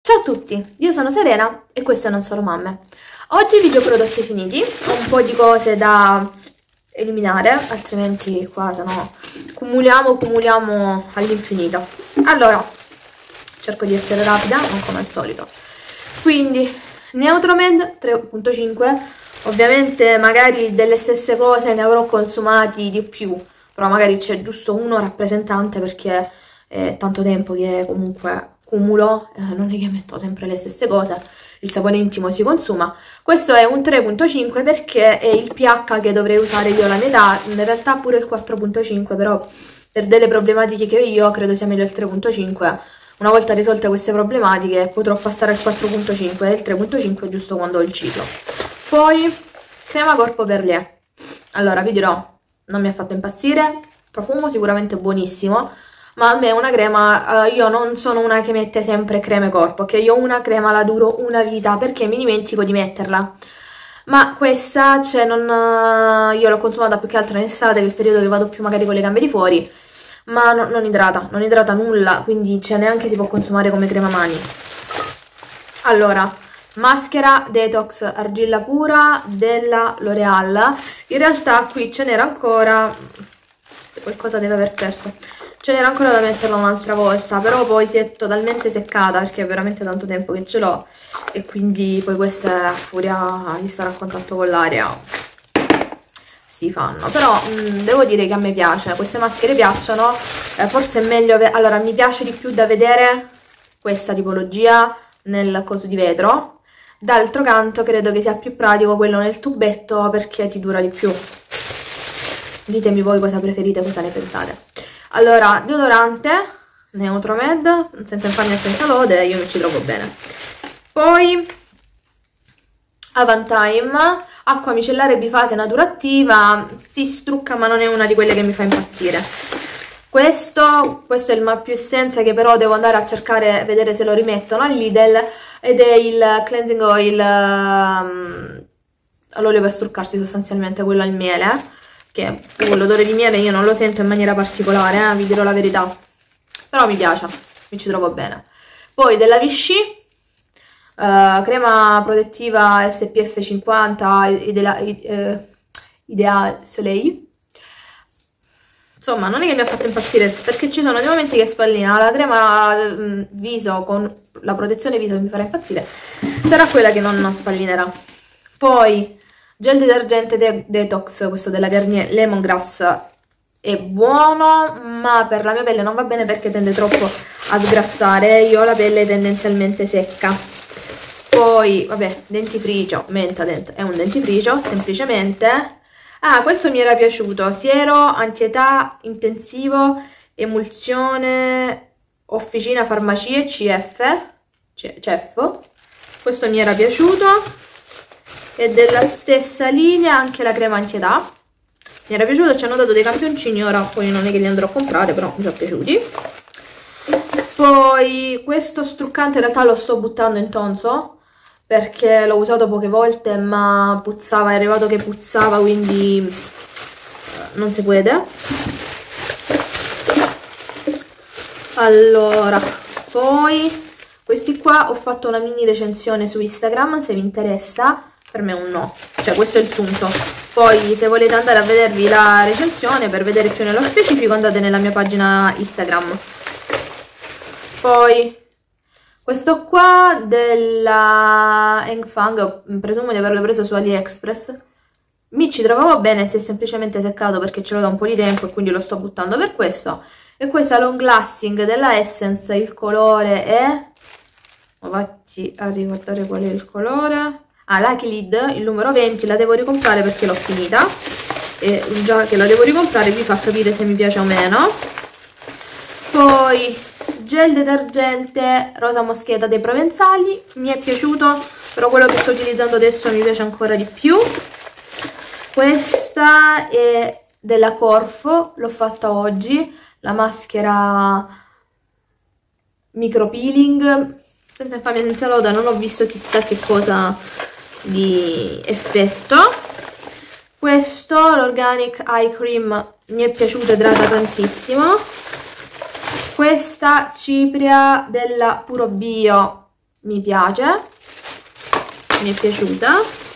Ciao a tutti, io sono Serena e questo Non Solo Mamme. Oggi video prodotti finiti, ho un po' di cose da eliminare, altrimenti qua se no cumuliamo all'infinito. Allora, cerco di essere rapida, non come al solito. Quindi, Neutromed 3.5, ovviamente magari delle stesse cose ne avrò consumati di più, però magari c'è giusto uno rappresentante perché è tanto tempo che comunque cumulo, non è che metto sempre le stesse cose, il sapone intimo si consuma. Questo è un 3.5 perché è il pH che dovrei usare io alla mia età, in realtà pure il 4.5, però per delle problematiche che ho io credo sia meglio il 3.5. Una volta risolte queste problematiche potrò passare al 4.5 e il 3.5 giusto quando ho il ciclo. Poi crema corpo Perlier. Allora vi dirò, non mi ha fatto impazzire, profumo sicuramente buonissimo, ma a me una crema, io non sono una che mette sempre creme corpo, che io una crema la duro una vita perché mi dimentico di metterla. Ma questa, cioè, io l'ho consumata più che altro in estate, che è il periodo che vado più magari con le gambe di fuori, ma non idrata nulla, quindi cioè, neanche si può consumare come crema mani. Allora, maschera detox argilla pura della L'Oreal. In realtà qui ce n'era ancora, qualcosa deve aver perso. Ce n'era ancora da metterla un'altra volta, però poi si è totalmente seccata perché è veramente tanto tempo che ce l'ho e quindi poi queste a furia di stare a contatto con l'aria si fanno. Però devo dire che a me piace, queste maschere piacciono, forse è meglio, allora mi piace di più da vedere questa tipologia nel coso di vetro, d'altro canto credo che sia più pratico quello nel tubetto perché ti dura di più. Ditemi voi cosa preferite, cosa ne pensate. Allora, deodorante Neutromed, senza infamia e senza lode, io non ci trovo bene. Poi Avantime, acqua micellare bifase natura attiva, si strucca ma non è una di quelle che mi fa impazzire. Questo è il Mappio Essenza che però devo andare a cercare, vedere se lo rimettono al Lidl, ed è il cleansing oil all'olio per struccarsi, sostanzialmente quello al miele, che l'odore di miele io non lo sento in maniera particolare, vi dirò la verità, però mi piace, mi ci trovo bene. Poi della Vichy, crema protettiva SPF 50 Ideal Soleil. Insomma, non è che mi ha fatto impazzire perché ci sono dei momenti che spallina. La crema viso con la protezione viso che mi farà impazzire sarà quella che non spallinerà. Poi gel detergente detox, questo della Garnier Lemongrass, è buono, ma per la mia pelle non va bene perché tende troppo a sgrassare. Io ho la pelle tendenzialmente secca. Poi, vabbè, dentifricio, Mentadent è un dentifricio, semplicemente. Ah, questo mi era piaciuto, siero antietà intensivo, emulsione, officina farmacie, CF. Questo mi era piaciuto. E della stessa linea anche la crema antietà, mi era piaciuto, ci hanno dato dei campioncini, ora poi non è che li andrò a comprare, però mi sono piaciuti. Poi questo struccante in realtà lo sto buttando in tonso perché l'ho usato poche volte ma puzzava, è arrivato che puzzava, quindi non si può. Allora, poi questi qua ho fatto una mini recensione su Instagram, se vi interessa. Per me è un no, cioè questo è il sunto. Poi se volete andare a vedervi la recensione per vedere più nello specifico andate nella mia pagina Instagram. Poi questo qua della Enfang, presumo di averlo preso su AliExpress, mi ci trovavo bene, si è semplicemente seccato perché ce l'ho da un po' di tempo e quindi lo sto buttando per questo. E questa long lasting della Essence, il colore è, vatti a ricordare qual è il colore. Ah, Lucky Lid, il numero 20, la devo ricomprare perché l'ho finita e già che la devo ricomprare vi fa capire se mi piace o meno. Poi gel detergente rosa moscheta dei Provenzali, mi è piaciuto, però quello che sto utilizzando adesso mi piace ancora di più. Questa è della Corfo, l'ho fatta oggi, la maschera micro peeling, senza infamia senza loda, non ho visto chissà che cosa di effetto. Questo, l'Organic Eye Cream, mi è piaciuto, idrata tantissimo. Questa cipria della Puro Bio mi piace, mi è piaciuta.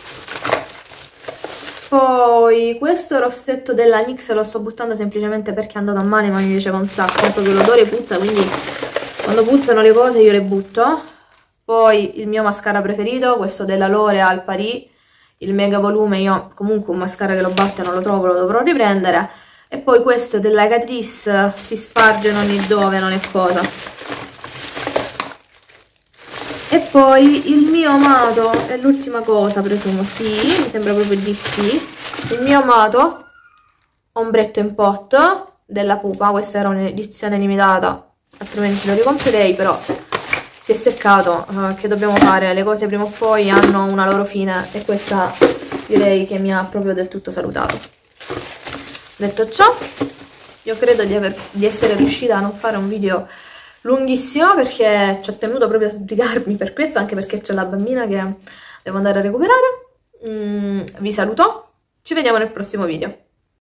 Poi questo rossetto della NYX lo sto buttando semplicemente perché è andato a male, ma mi piaceva un sacco, proprio l'odore puzza, quindi quando puzzano le cose io le butto. Poi il mio mascara preferito, questo della L'Oréal Paris, il mega volume. Io comunque un mascara che lo batte non lo trovo, lo dovrò riprendere. E poi questo della Catrice, si sparge in ogni dove, non è cosa. E poi il mio amato, è l'ultima cosa presumo, sì, mi sembra proprio di sì, il mio amato ombretto in pot della Pupa. Questa era un'edizione limitata, altrimenti lo ricomprerei, però si è seccato, che dobbiamo fare, le cose prima o poi hanno una loro fine e questa direi che mi ha proprio del tutto salutato. Detto ciò, io credo di essere riuscita a non fare un video lunghissimo, perché ci ho tenuto proprio a sbrigarmi per questo, anche perché c'è la bambina che devo andare a recuperare. Vi saluto, ci vediamo nel prossimo video.